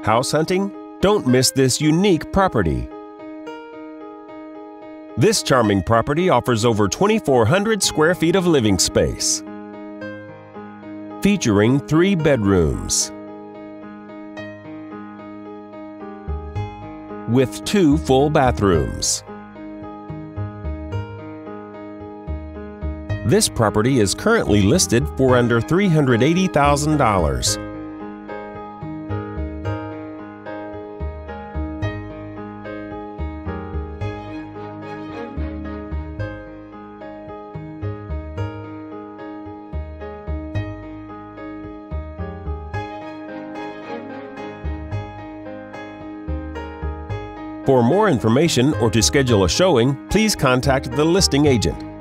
House hunting? Don't miss this unique property. This charming property offers over 2,400 square feet of living space, featuring 3 bedrooms with 2 full bathrooms. This property is currently listed for under $380,000. For more information or to schedule a showing, please contact the listing agent.